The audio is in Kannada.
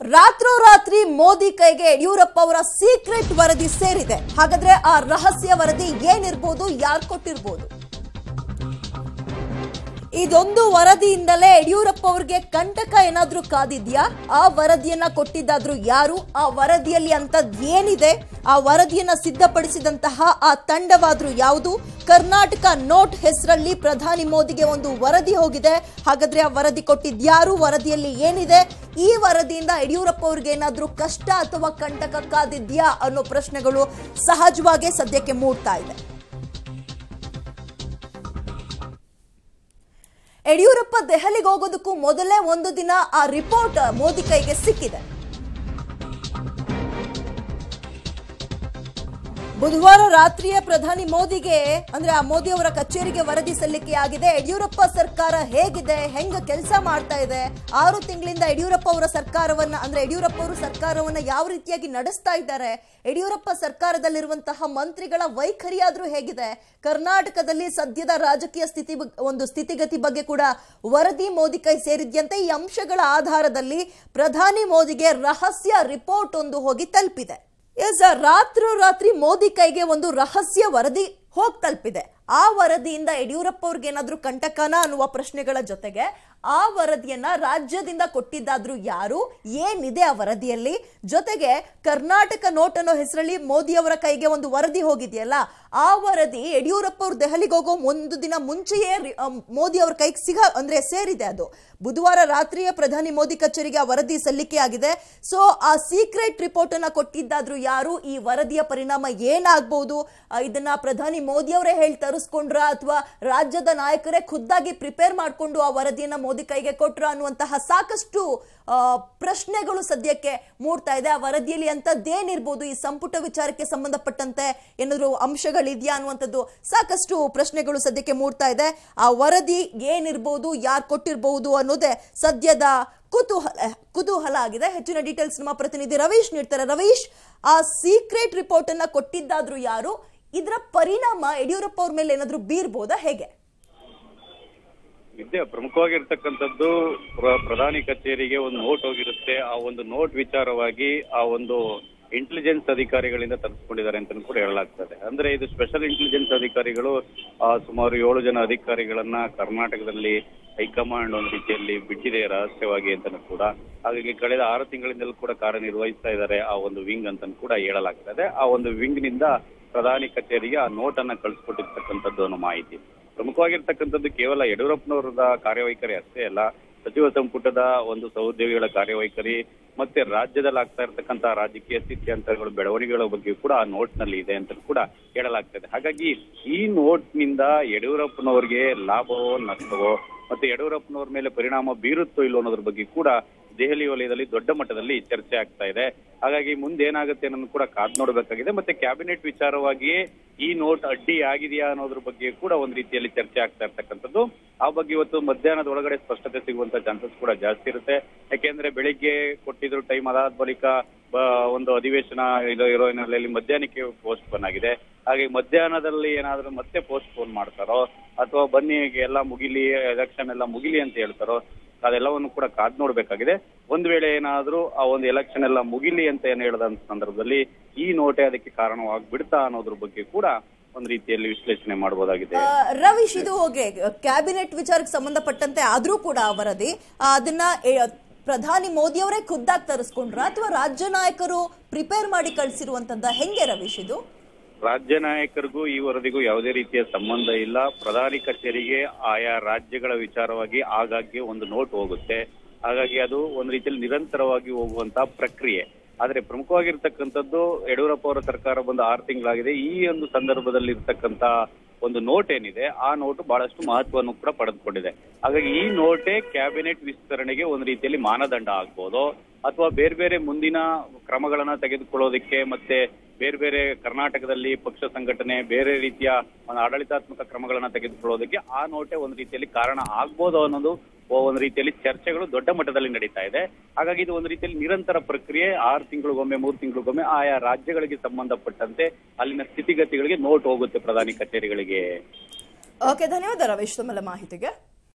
ರಾತ್ರೋರಾತ್ರಿ ಮೋದಿ ಕೈಗೆ ಯಡಿಯೂರಪ್ಪ ಅವರ ಸೀಕ್ರೆಟ್ ವರದಿ ಸೇರಿದೆ. ಹಾಗಾದ್ರೆ ಆ ರಹಸ್ಯ ವರದಿ ಏನಿರಬಹುದು, ಯಾರು ಕೊಟ್ಟಿರಬಹುದು? ಇದೊಂದು ವರದಿಯಿಂದಲೇ ಯಡಿಯೂರಪ್ಪ ಅವರಿಗೆ ಕಂಟಕ ಏನಾದ್ರೂ ಕಾದಿದ್ಯಾ? ಆ ವರದಿಯನ್ನ ಕೊಟ್ಟಿದ್ದಾದ್ರೂ ಯಾರು? ಆ ವರದಿಯಲ್ಲಿ ಅಂತದ್ದು ಏನಿದೆ? ಆ ವರದಿಯನ್ನ ಸಿದ್ಧಪಡಿಸಿದಂತಹ ಆ ತಂಡವಾದ್ರೂ ಯಾವುದು? ಕರ್ನಾಟಕ ನೋಟ್ ಹೆಸರಲ್ಲಿ ಪ್ರಧಾನಿ ಮೋದಿಗೆ ಒಂದು ವರದಿ ಹೋಗಿದೆ. ಹಾಗಾದ್ರೆ ಆ ವರದಿ ಕೊಟ್ಟಿದ್ಯಾರು? ವರದಿಯಲ್ಲಿ ಏನಿದೆ? ಈ ವರದಿಯಿಂದ ಯಡಿಯೂರಪ್ಪ ಅವರಿಗೆ ಏನಾದ್ರೂ ಕಷ್ಟ ಅಥವಾ ಕಂಟಕ ಕಾದಿದ್ಯಾ ಅನ್ನೋ ಪ್ರಶ್ನೆಗಳು ಸಹಜವಾಗಿ ಸದ್ಯಕ್ಕೆ ಮೂಡ್ತಾ ಇದೆ. ಯಡಿಯೂರಪ್ಪ ದೆಹಲಿಗೆ ಹೋಗೋದಕ್ಕೂ ಮೊದಲೇ ಒಂದು ದಿನ ಆ ರಿಪೋರ್ಟ್ ಮೋದಿ ಕೈಗೆ ಸಿಕ್ಕಿದೆ. ಬುಧವಾರ ರಾತ್ರಿಯೇ ಪ್ರಧಾನಿ ಮೋದಿಗೆ ಅಂದ್ರೆ ಆ ಮೋದಿ ಅವರ ಕಚೇರಿಗೆ ವರದಿ ಸಲ್ಲಿಕೆಯಾಗಿದೆ. ಯಡಿಯೂರಪ್ಪ ಸರ್ಕಾರ ಹೇಗಿದೆ, ಹೆಂಗ ಕೆಲಸ ಮಾಡ್ತಾ ಇದೆ, 6 ತಿಂಗಳಿಂದ ಯಡಿಯೂರಪ್ಪ ಅವರ ಸರ್ಕಾರವನ್ನ ಅಂದ್ರೆ ಯಡಿಯೂರಪ್ಪ ಅವರು ಸರ್ಕಾರವನ್ನ ಯಾವ ರೀತಿಯಾಗಿ ನಡೆಸ್ತಾ ಇದ್ದಾರೆ, ಯಡಿಯೂರಪ್ಪ ಸರ್ಕಾರದಲ್ಲಿರುವಂತಹ ಮಂತ್ರಿಗಳ ವೈಖರಿಯಾದ್ರೂ ಹೇಗಿದೆ, ಕರ್ನಾಟಕದಲ್ಲಿ ಸದ್ಯದ ರಾಜಕೀಯ ಸ್ಥಿತಿಗತಿ ಬಗ್ಗೆ ಕೂಡ ವರದಿ ಮೋದಿ ಕೈ ಸೇರಿದ್ಯಂತೆ. ಈ ಅಂಶಗಳ ಆಧಾರದಲ್ಲಿ ಪ್ರಧಾನಿ ಮೋದಿಗೆ ರಹಸ್ಯ ರಿಪೋರ್ಟ್ ಒಂದು ಹೋಗಿ ತಲುಪಿದೆ. ರಾತ್ರೋರಾತ್ರಿ ಮೋದಿ ಕೈಗೆ ಒಂದು ರಹಸ್ಯ ವರದಿ ಹೋಗಿ ತಲುಪಿದೆ. ಆ ವರದಿಯಿಂದ ಯಡಿಯೂರಪ್ಪ ಅವ್ರಿಗೆ ಏನಾದ್ರೂ ಕಂಟಕನ ಅನ್ನುವ ಪ್ರಶ್ನೆಗಳ ಜೊತೆಗೆ ಆ ವರದಿಯನ್ನ ರಾಜ್ಯದಿಂದ ಕೊಟ್ಟಿದ್ದಾದ್ರೂ ಯಾರು, ಏನಿದೆ ಆ ವರದಿಯಲ್ಲಿ, ಜೊತೆಗೆ ಕರ್ನಾಟಕ ನೋಟ್ ಅನ್ನೋ ಹೆಸರಲ್ಲಿ ಮೋದಿ ಅವರ ಕೈಗೆ ಒಂದು ವರದಿ ಹೋಗಿದೆಯಲ್ಲ, ಆ ವರದಿ ಯಡಿಯೂರಪ್ಪ ಅವ್ರು ದೆಹಲಿಗೆ ಹೋಗೋ ಒಂದು ದಿನ ಮುಂಚೆಯೇ ಮೋದಿ ಅವ್ರ ಕೈಗೆ ಸೇರಿದೆ. ಅದು ಬುಧವಾರ ರಾತ್ರಿಯೇ ಪ್ರಧಾನಿ ಮೋದಿ ಕಚೇರಿಗೆ ಆ ವರದಿ ಸಲ್ಲಿಕೆಯಾಗಿದೆ. ಸೊ ಆ ಸೀಕ್ರೆಟ್ ರಿಪೋರ್ಟ್ ಅನ್ನ ಕೊಟ್ಟಿದ್ದಾದ್ರೂ ಯಾರು, ಈ ವರದಿಯ ಪರಿಣಾಮ ಏನಾಗಬಹುದು, ಇದನ್ನ ಪ್ರಧಾನಿ ಮೋದಿ ಅವರೇ ಹೇಳಿ ತರಿಸ್ಕೊಂಡ್ರ ಅಥವಾ ರಾಜ್ಯದ ನಾಯಕರೇ ಖುದ್ದಾಗಿ ಪ್ರಿಪೇರ್ ಮಾಡಿಕೊಂಡು ಆ ವರದಿಯನ್ನ ಮೋದಿ ಕೈಗೆ ಕೊಟ್ರ ಅನ್ನುವಂತಹ ಸಾಕಷ್ಟು ಪ್ರಶ್ನೆಗಳು ಸದ್ಯಕ್ಕೆ ಮೂಡ್ತಾ ಇದೆ. ಆ ವರದಿಯಲ್ಲಿ ಅಂತದ್ದೇನಿರ್ಬೋದು, ಈ ಸಂಪುಟ ವಿಚಾರಕ್ಕೆ ಸಂಬಂಧಪಟ್ಟಂತೆ ಏನಾದ್ರು ಅಂಶಗಳಿದೆಯಾ ಅನ್ನುವಂಥದ್ದು ಸಾಕಷ್ಟು ಪ್ರಶ್ನೆಗಳು ಸದ್ಯಕ್ಕೆ ಮೂಡ್ತಾ ಇದೆ. ಆ ವರದಿ ಏನಿರ್ಬೋದು, ಯಾರು ಕೊಟ್ಟಿರಬಹುದು ಅನ್ನೋದೇ ಸದ್ಯದ ಕುತೂಹಲ ಆಗಿದೆ. ಹೆಚ್ಚಿನ ಡೀಟೇಲ್ಸ್ ನಮ್ಮ ಪ್ರತಿನಿಧಿ ರವೀಶ್ ನೀಡ್ತಾರೆ. ರವೀಶ್, ಆ ಸೀಕ್ರೆಟ್ ರಿಪೋರ್ಟ್ ಅನ್ನ ಕೊಟ್ಟಿದ್ದಾದ್ರೂ ಯಾರು, ಇದರ ಪರಿಣಾಮ ಯಡಿಯೂರಪ್ಪ ಅವ್ರ ಮೇಲೆ ಏನಾದ್ರೂ ಬೀರ್ಬೋದಾ, ಹೇಗೆ? ಪ್ರಮುಖವಾಗಿರ್ತಕ್ಕಂಥದ್ದು ಪ್ರಧಾನಿ ಕಚೇರಿಗೆ ಒಂದು ನೋಟ್ ಹೋಗಿರುತ್ತೆ. ಆ ಒಂದು ನೋಟ್ ವಿಚಾರವಾಗಿ ಆ ಒಂದು ಇಂಟೆಲಿಜೆನ್ಸ್ ಅಧಿಕಾರಿಗಳಿಂದ ತರಿಸ್ಕೊಂಡಿದ್ದಾರೆ ಅಂತ ಕೂಡ ಹೇಳಲಾಗ್ತದೆ. ಅಂದ್ರೆ ಇದು ಸ್ಪೆಷಲ್ ಇಂಟೆಲಿಜೆನ್ಸ್ ಅಧಿಕಾರಿಗಳು ಸುಮಾರು 7 ಜನ ಅಧಿಕಾರಿಗಳನ್ನ ಕರ್ನಾಟಕದಲ್ಲಿ ಹೈಕಮಾಂಡ್ ಒಂದು ರೀತಿಯಲ್ಲಿ ಬಿಟ್ಟಿದೆ ರಹಸ್ಯವಾಗಿ ಅಂತ ಕೂಡ. ಹಾಗಾಗಿ ಕಳೆದ 6 ತಿಂಗಳಿಂದಲೂ ಕೂಡ ಕಾರ್ಯನಿರ್ವಹಿಸ್ತಾ ಇದ್ದಾರೆ ಆ ಒಂದು ವಿಂಗ್ ಅಂತ ಕೂಡ ಹೇಳಲಾಗ್ತದೆ. ಆ ಒಂದು ವಿಂಗ್ ನಿಂದ ಪ್ರಧಾನಿ ಕಚೇರಿಗೆ ಆ ನೋಟ್ ಅನ್ನ ಕಳಿಸ್ಕೊಟ್ಟಿರ್ತಕ್ಕಂಥದ್ದು ಅನ್ನೋ ಮಾಹಿತಿ. ಪ್ರಮುಖವಾಗಿರ್ತಕ್ಕಂಥದ್ದು ಕೇವಲ ಯಡಿಯೂರಪ್ಪನವರದ ಕಾರ್ಯವೈಖರಿ ಅಷ್ಟೇ ಅಲ್ಲ, ಸಚಿವ ಸಂಪುಟದ ಒಂದು ಸಹೋದ್ಯೋಗಿಗಳ ಕಾರ್ಯವೈಖರಿ ಮತ್ತೆ ರಾಜ್ಯದಲ್ಲಿ ಆಗ್ತಾ ಇರ್ತಕ್ಕಂಥ ರಾಜಕೀಯ ಸ್ಥಿತ್ಯಂತರಗಳು ಬೆಳವಣಿಗೆಗಳ ಬಗ್ಗೆ ಕೂಡ ಆ ನೋಟ್ ನಲ್ಲಿ ಇದೆ ಅಂತ ಕೂಡ ಹೇಳಲಾಗ್ತದೆ. ಹಾಗಾಗಿ ಈ ನೋಟ್ ನಿಂದ ಯಡಿಯೂರಪ್ಪನವರಿಗೆ ಲಾಭವೋ ನಷ್ಟವೋ ಮತ್ತೆ ಯಡಿಯೂರಪ್ಪನವ್ರ ಮೇಲೆ ಪರಿಣಾಮ ಬೀರುತ್ತೋ ಇಲ್ಲೋ ಅನ್ನೋದ್ರ ಬಗ್ಗೆ ಕೂಡ ದೆಹಲಿ ವಲಯದಲ್ಲಿ ದೊಡ್ಡ ಮಟ್ಟದಲ್ಲಿ ಚರ್ಚೆ ಆಗ್ತಾ ಇದೆ. ಹಾಗಾಗಿ ಮುಂದೆ ಏನಾಗುತ್ತೆ ಅನ್ನೋದು ಕೂಡ ಕಾದ್ ನೋಡ್ಬೇಕಾಗಿದೆ. ಮತ್ತೆ ಕ್ಯಾಬಿನೆಟ್ ವಿಚಾರವಾಗಿಯೇ ಈ ನೋಟ್ ಅಡ್ಡಿ ಆಗಿದೆಯಾ ಅನ್ನೋದ್ರ ಬಗ್ಗೆ ಕೂಡ ಒಂದು ರೀತಿಯಲ್ಲಿ ಚರ್ಚೆ ಆಗ್ತಾ ಇರ್ತಕ್ಕಂಥದ್ದು. ಆ ಬಗ್ಗೆ ಇವತ್ತು ಮಧ್ಯಾಹ್ನದ ಒಳಗಡೆ ಸ್ಪಷ್ಟತೆ ಸಿಗುವಂತ ಚಾನ್ಸಸ್ ಕೂಡ ಜಾಸ್ತಿ ಇರುತ್ತೆ. ಯಾಕೆಂದ್ರೆ ಬೆಳಿಗ್ಗೆ ಕೊಟ್ಟಿದ್ರು ಟೈಮ್, ಅದಾದ ಬಳಿಕ ಒಂದು ಅಧಿವೇಶನ ಇರೋ ಹಿನ್ನೆಲೆಯಲ್ಲಿ ಮಧ್ಯಾಹ್ನಕ್ಕೆ ಪೋಸ್ಟ್ ಪೋನ್ ಆಗಿದೆ. ಹಾಗೆ ಮಧ್ಯಾಹ್ನದಲ್ಲಿ ಏನಾದ್ರೂ ಮತ್ತೆ ಪೋಸ್ಟ್ ಪೋನ್ ಮಾಡ್ತಾರೋ ಅಥವಾ ಬನ್ನಿ ಎಲ್ಲ ಮುಗಿಲಿ, ಎಲೆಕ್ಷನ್ ಎಲ್ಲ ಮುಗಿಲಿ ಅಂತ ಹೇಳ್ತಾರೋ, ಅದೆಲ್ಲವನ್ನು ಕೂಡ ಕಾದ್ ನೋಡ್ಬೇಕಾಗಿದೆ. ಒಂದ್ ವೇಳೆ ಏನಾದ್ರೂ ಆ ಒಂದು ಎಲೆಕ್ಷನ್ ಎಲ್ಲ ಮುಗಿಲಿ ಅಂತ ಏನ್ ಹೇಳದಂತ ಸಂದರ್ಭದಲ್ಲಿ ಈ ನೋಟೆ ಅದಕ್ಕೆ ಕಾರಣವಾಗ್ಬಿಡ್ತಾ ಅನ್ನೋದ್ರ ಬಗ್ಗೆ ಕೂಡ ಒಂದ್ ರೀತಿಯಲ್ಲಿ ವಿಶ್ಲೇಷಣೆ ಮಾಡಬಹುದಾಗಿದೆ. ರವೀಶ್, ಇದು ಹೋಗಿ ಕ್ಯಾಬಿನೆಟ್ ವಿಚಾರಕ್ಕೆ ಸಂಬಂಧಪಟ್ಟಂತೆ ಆದ್ರೂ ಕೂಡ ವರದಿ ಅದನ್ನ ಪ್ರಧಾನಿ ಮೋದಿ ಅವರೇ ಖುದ್ದಾಗಿ ತರಿಸ್ಕೊಂಡ್ರ ಅಥವಾ ರಾಜ್ಯ ನಾಯಕರು ಪ್ರಿಪೇರ್ ಮಾಡಿ ಕಳಿಸಿರುವಂತದ್ದ, ಹೆಂಗೆ ರವೀಶ್ ಇದು? ರಾಜ್ಯ ನಾಯಕರಿಗೂ ಈ ವರದಿಗೂ ಯಾವುದೇ ರೀತಿಯ ಸಂಬಂಧ ಇಲ್ಲ. ಪ್ರಧಾನಿ ಕಚೇರಿಗೆ ಆಯಾ ರಾಜ್ಯಗಳ ವಿಚಾರವಾಗಿ ಆಗಾಗ್ಗೆ ಒಂದು ನೋಟ್ ಹೋಗುತ್ತೆ. ಹಾಗಾಗಿ ಅದು ಒಂದು ರೀತಿಯಲ್ಲಿ ನಿರಂತರವಾಗಿ ಹೋಗುವಂತಹ ಪ್ರಕ್ರಿಯೆ. ಆದ್ರೆ ಪ್ರಮುಖವಾಗಿರ್ತಕ್ಕಂಥದ್ದು ಯಡಿಯೂರಪ್ಪ ಅವರ ಸರ್ಕಾರ ಬಂದು 6 ತಿಂಗಳಾಗಿದೆ. ಈ ಒಂದು ಸಂದರ್ಭದಲ್ಲಿ ಇರ್ತಕ್ಕಂತ ಒಂದು ನೋಟ್ ಏನಿದೆ ಆ ನೋಟು ಬಹಳಷ್ಟು ಮಹತ್ವವನ್ನು ಕೂಡ ಪಡೆದುಕೊಂಡಿದೆ. ಹಾಗಾಗಿ ಈ ನೋಟೇ ಕ್ಯಾಬಿನೆಟ್ ವಿಸ್ತರಣೆಗೆ ಒಂದು ರೀತಿಯಲ್ಲಿ ಮಾನದಂಡ ಆಗ್ಬೋದು ಅಥವಾ ಬೇರೆ ಬೇರೆ ಮುಂದಿನ ಕ್ರಮಗಳನ್ನ ತೆಗೆದುಕೊಳ್ಳೋದಕ್ಕೆ ಮತ್ತೆ ಬೇರೆ ಬೇರೆ ಕರ್ನಾಟಕದಲ್ಲಿ ಪಕ್ಷ ಸಂಘಟನೆ ಬೇರೆ ರೀತಿಯ ಒಂದು ಆಡಳಿತಾತ್ಮಕ ಕ್ರಮಗಳನ್ನ ತೆಗೆದುಕೊಳ್ಳೋದಕ್ಕೆ ಆ ನೋಟೆ ಒಂದು ರೀತಿಯಲ್ಲಿ ಕಾರಣ ಆಗ್ಬೋದು ಅನ್ನೋದು ಒಂದು ರೀತಿಯಲ್ಲಿ ಚರ್ಚೆಗಳು ದೊಡ್ಡ ಮಟ್ಟದಲ್ಲಿ ನಡೀತಾ ಇದೆ. ಹಾಗಾಗಿ ಇದು ಒಂದು ರೀತಿಯಲ್ಲಿ ನಿರಂತರ ಪ್ರಕ್ರಿಯೆ. 6 ತಿಂಗಳಿಗೊಮ್ಮೆ 3 ತಿಂಗಳಿಗೊಮ್ಮೆ ಆಯಾ ರಾಜ್ಯಗಳಿಗೆ ಸಂಬಂಧಪಟ್ಟಂತೆ ಅಲ್ಲಿನ ಸ್ಥಿತಿಗತಿಗಳಿಗೆ ನೋಟ್ ಹೋಗುತ್ತೆ ಪ್ರಧಾನಿ ಕಚೇರಿಗಳಿಗೆ. ಓಕೆ, ಧನ್ಯವಾದ ರವೀಶ್ ತಮ್ಮೆಲ್ಲ ಮಾಹಿತಿಗೆ.